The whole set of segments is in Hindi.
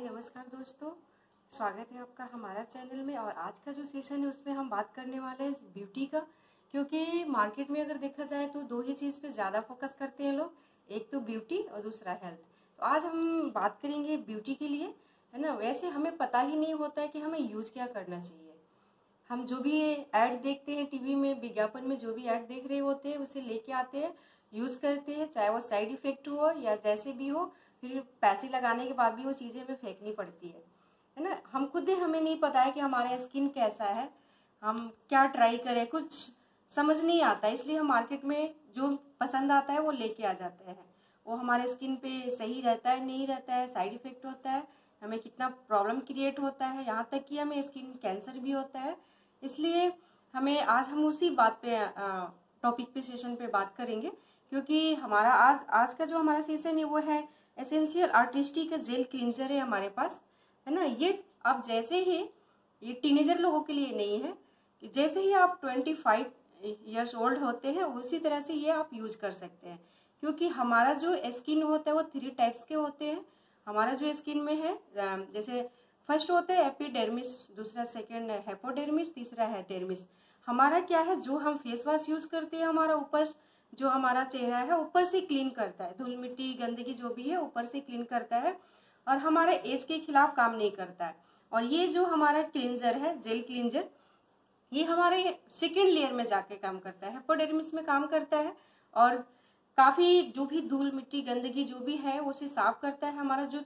नमस्कार दोस्तों, स्वागत है आपका हमारा चैनल में। और आज का जो सेशन है उसमें हम बात करने वाले हैं ब्यूटी का, क्योंकि मार्केट में अगर देखा जाए तो दो ही चीज़ पे ज़्यादा फोकस करते हैं लोग, एक तो ब्यूटी और दूसरा हेल्थ। तो आज हम बात करेंगे ब्यूटी के लिए, है ना। वैसे हमें पता ही नहीं होता है कि हमें यूज़ क्या करना चाहिए। हम जो भी ऐड देखते हैं टीवी में, विज्ञापन में जो भी ऐड देख रहे होते हैं उसे लेके आते हैं, यूज़ करते हैं, चाहे वो साइड इफेक्ट हो या जैसे भी हो। फिर पैसे लगाने के बाद भी वो चीज़ें हमें फेंकनी पड़ती है ना। हम खुद ही हमें नहीं पता है कि हमारा स्किन कैसा है, हम क्या ट्राई करें, कुछ समझ नहीं आता। इसलिए हम मार्केट में जो पसंद आता है वो लेके आ जाते हैं। वो हमारे स्किन पे सही रहता है, नहीं रहता है, साइड इफेक्ट होता है, हमें कितना प्रॉब्लम क्रिएट होता है, यहाँ तक कि हमें स्किन कैंसर भी होता है। इसलिए आज हम उसी बात पे टॉपिक पे सेशन पे बात करेंगे, क्योंकि हमारा आज का जो हमारा सेशन है वो है एसेंशियल आर्टिस्ट्री का जेल क्लींजर है हमारे पास, है ना। ये अब जैसे ही ये टीनेजर लोगों के लिए नहीं है, जैसे ही आप 25 ईयर्स ओल्ड होते हैं उसी तरह से ये आप यूज कर सकते हैं। क्योंकि हमारा जो स्किन होता है वो 3 टाइप्स के होते हैं। हमारा जो स्किन में है, जैसे फर्स्ट होता है एपिडर्मिस, दूसरा सेकेंड है हेपोडर्मिस, तीसरा है डर्मिस। हमारा क्या है, जो हम फेस वॉश यूज करते हैं हमारा ऊपर जो हमारा चेहरा है ऊपर से क्लीन करता है, धूल मिट्टी गंदगी जो भी है ऊपर से क्लीन करता है और हमारे एज के खिलाफ काम नहीं करता है। और ये जो हमारा क्लींजर है, जेल क्लींजर, ये हमारे सेकेंड लेयर में जाके काम करता है, हेपोडर्मिस में काम करता है और काफी जो भी धूल मिट्टी गंदगी जो भी है उसे साफ करता है। हमारा जो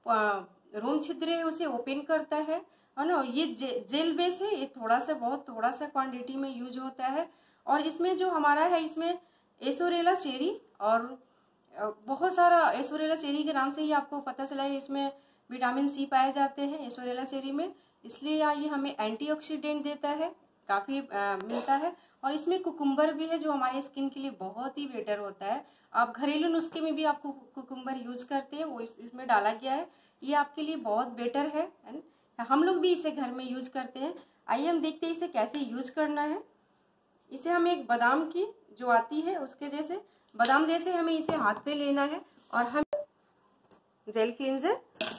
रोम छिद्र है उसे ओपन करता है ना। ये जेल बेस है, ये थोड़ा सा क्वांटिटी में यूज होता है। और इसमें जो हमारा है, इसमें एसोरेला चेरी और बहुत सारा, एसोरेला चेरी के नाम से ही आपको पता चला है, इसमें विटामिन सी पाए जाते हैं एसोरेला चेरी में, इसलिए ये हमें एंटीऑक्सीडेंट देता है, काफ़ी मिलता है। और इसमें कुकुम्बर भी है जो हमारे स्किन के लिए बहुत ही बेटर होता है। आप घरेलू नुस्खे में भी आपको कुकुम्बर यूज करते हैं, वो इसमें डाला गया है, ये आपके लिए बहुत बेटर है ना। हम लोग भी इसे घर में यूज करते हैं। आइए हम देखते हैं इसे कैसे यूज करना है। इसे हम एक बादाम की जो आती है उसके जैसे, बादाम जैसे हमें इसे हाथ पे लेना है और हम जेल क्लींजर,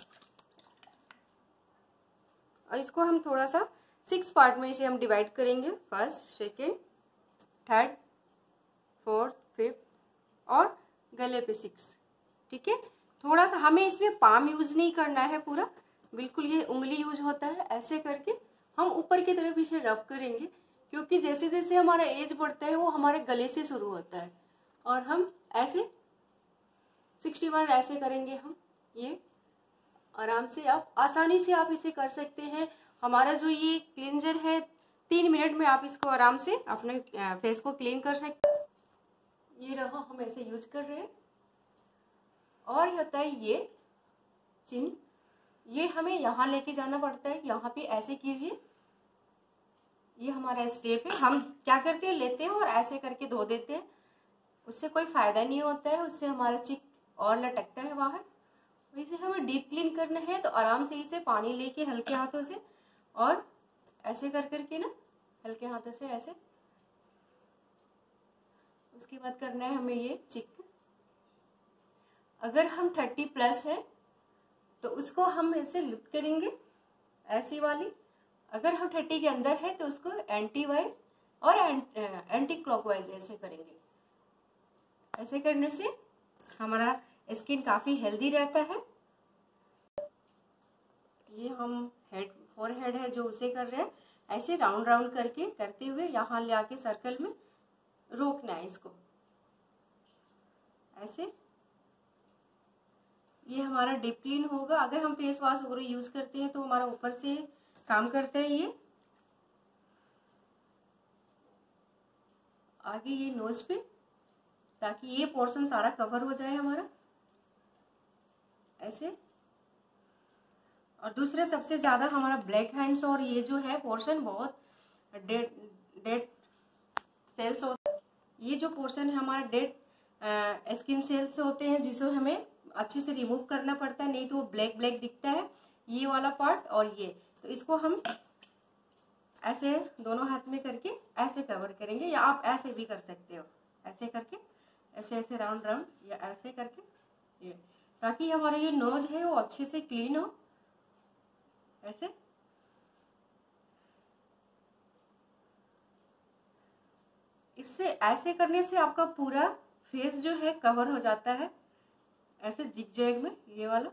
और इसको हम थोड़ा सा 6 पार्ट में इसे हम डिवाइड करेंगे, first, second, third, fourth, fifth और गले पे 6, ठीक है। थोड़ा सा हमें इसमें पाम यूज नहीं करना है पूरा, बिल्कुल ये उंगली यूज होता है। ऐसे करके हम ऊपर की तरफ इसे रफ करेंगे, क्योंकि जैसे जैसे हमारा एज बढ़ता है वो हमारे गले से शुरू होता है। और हम ऐसे 61 ऐसे करेंगे हम, ये आराम से आप आसानी से आप इसे कर सकते हैं। हमारा जो ये क्लींजर है 3 मिनट में आप इसको आराम से अपने फेस को क्लीन कर सकते हैं। ये रहा, हम ऐसे यूज कर रहे हैं। और होता है ये चिन, ये हमें यहाँ लेके जाना पड़ता है, यहाँ पे ऐसे कीजिए, ये हमारा स्टेप है। हम क्या करते हैं, लेते हैं और ऐसे करके धो देते हैं, उससे कोई फायदा नहीं होता है, उससे हमारा चिक और लटकता है बाहर। इसे हमें डीप क्लीन करना है तो आराम से इसे पानी लेके हल्के हाथों से और ऐसे कर करके ना, हल्के हाथों से ऐसे, उसके बाद करना है हमें ये चिक। अगर हम 30+ है तो उसको हम ऐसे लिफ्ट करेंगे, ऐसी वाली। अगर हम 30 के अंदर है तो उसको एंटी वाइज और एंटी क्लॉकवाइज ऐसे करेंगे। ऐसे करने से हमारा स्किन काफी हेल्दी रहता है। ये हम फोरहेड है जो उसे कर रहे हैं, ऐसे राउंड राउंड करके करते हुए यहाँ ले आके सर्कल में रोकना है इसको, ऐसे। ये हमारा डीप क्लीन होगा। अगर हम फेस वॉश वगैरह यूज करते हैं तो हमारा ऊपर से काम करता है ये। आगे ये नोज पे, ताकि ये पोर्शन सारा कवर हो जाए हमारा, ऐसे। और दूसरा सबसे ज्यादा हमारा ब्लैक हैंड्स और ये जो है पोर्शन बहुत डेड सेल्स होते हैं। ये जो पोर्शन है हमारा डेड स्किन सेल्स होते हैं, जिसे हमें अच्छे से रिमूव करना पड़ता है, नहीं तो वो ब्लैक ब्लैक दिखता है, ये वाला पार्ट और ये। तो इसको हम ऐसे दोनों हाथ में करके ऐसे कवर करेंगे, या आप ऐसे भी कर सकते हो, ऐसे करके, ऐसे ऐसे राउंड राउंड, या ऐसे करके ये, ताकि हमारा ये नोज है वो अच्छे से क्लीन हो ऐसे। इससे ऐसे करने से आपका पूरा फेस जो है कवर हो जाता है, ऐसे जिगजैग में, ये वाला।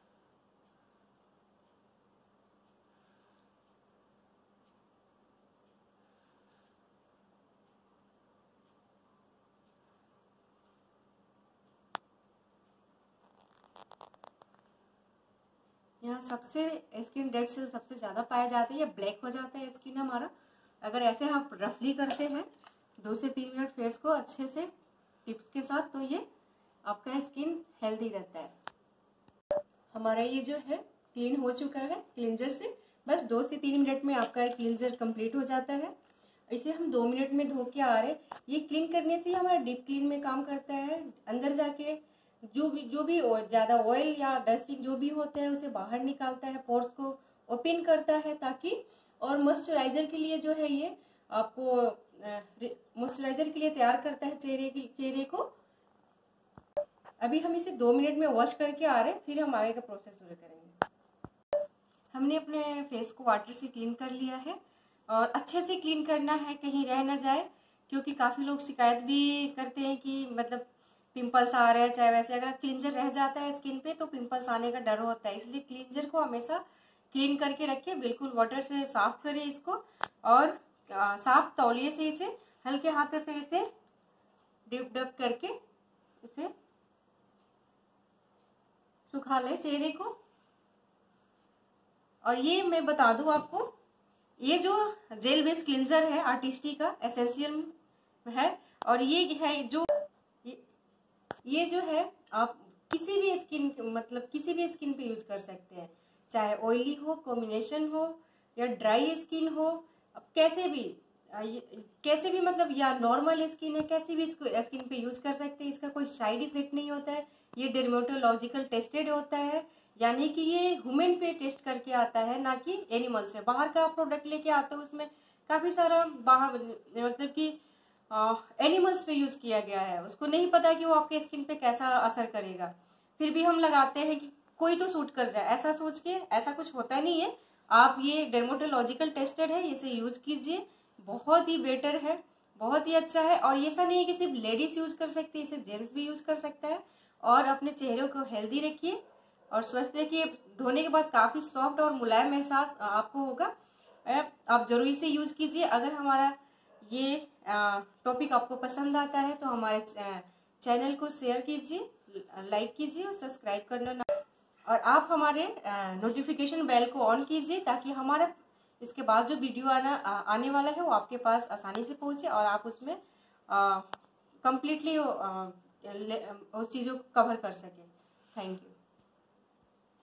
यहाँ सबसे स्किन डेड सेल सबसे ज़्यादा पाए जाते हैं, या ब्लैक हो जाता है स्किन हमारा। अगर ऐसे हम रफली करते हैं 2 से 3 मिनट फेस को अच्छे से टिप्स के साथ, तो ये आपका स्किन हेल्दी रहता है। हमारा ये जो है क्लीन हो चुका है क्लींजर से। बस 2 से 3 मिनट में आपका क्लींजर कंप्लीट हो जाता है। इसे हम 2 मिनट में धो के आ रहे। ये क्लीन करने से हमारा डीप क्लीन में काम करता है। अंदर जाके जो भी ज़्यादा ऑयल या डस्टिंग जो भी होता है उसे बाहर निकालता है, पोर्स को ओपन करता है, ताकि और मॉइस्चराइजर के लिए जो है ये आपको मॉइस्चराइजर के लिए तैयार करता है चेहरे को। अभी हम इसे 2 मिनट में वॉश करके आ रहे हैं, फिर हम आगे का प्रोसेस शुरू करेंगे। हमने अपने फेस को वाटर से क्लीन कर लिया है, और अच्छे से क्लीन करना है, कहीं रह ना जाए, क्योंकि काफ़ी लोग शिकायत भी करते हैं कि मतलब पिंपल्स आ रहे हैं। चाहे वैसे अगर क्लींजर रह जाता है स्किन पे तो पिंपल्स आने का डर होता है, इसलिए क्लींजर को हमेशा क्लीन करके रखिए। बिल्कुल वाटर से साफ करें इसको, और साफ तौलिए से इसे हल्के हाथों से इसे डिप डप करके इसे सुखा ले चेहरे को। और ये मैं बता दूं आपको, ये जो जेल बेस्ड क्लींजर है आर्टिस्ट्री का एसेंशियल है, और ये है ये जो है आप किसी भी स्किन पे यूज कर सकते हैं, चाहे ऑयली हो, कॉम्बिनेशन हो, या ड्राई स्किन हो। अब कैसे भी मतलब, या नॉर्मल स्किन है, कैसे भी स्किन पे यूज कर सकते हैं। इसका कोई साइड इफेक्ट नहीं होता है। ये डर्मेटोलॉजिकल टेस्टेड होता है, यानी कि ये ह्यूमन पे टेस्ट करके आता है, ना कि एनिमल से। बाहर का प्रोडक्ट लेके आते हो उसमें काफी सारा बाहर मतलब कि एनिमल्स पे यूज किया गया है, उसको नहीं पता कि वो आपके स्किन पे कैसा असर करेगा। फिर भी हम लगाते हैं कि कोई तो सूट कर जाए, ऐसा सोच के। ऐसा कुछ होता नहीं है। आप ये डर्मेटोलॉजिकल टेस्टेड है, इसे यूज कीजिए, बहुत ही बेटर है, बहुत ही अच्छा है। और ऐसा नहीं है कि सिर्फ लेडीज यूज कर सकती है, इसे जेंट्स भी यूज कर सकता है। और अपने चेहरे को हेल्दी रखिए और स्वस्थ रखिए। धोने के बाद काफी सॉफ्ट और मुलायम एहसास आपको होगा। आप जरूर इसे यूज कीजिए। अगर हमारा ये टॉपिक आपको पसंद आता है तो हमारे चैनल को शेयर कीजिए, लाइक कीजिए और सब्सक्राइब करना ना। और आप हमारे नोटिफिकेशन बेल को ऑन कीजिए, ताकि हमारा इसके बाद जो वीडियो आने वाला है वो आपके पास आसानी से पहुंचे, और आप उसमें कंप्लीटली उस चीज़ों को कवर कर सकें। Thank you.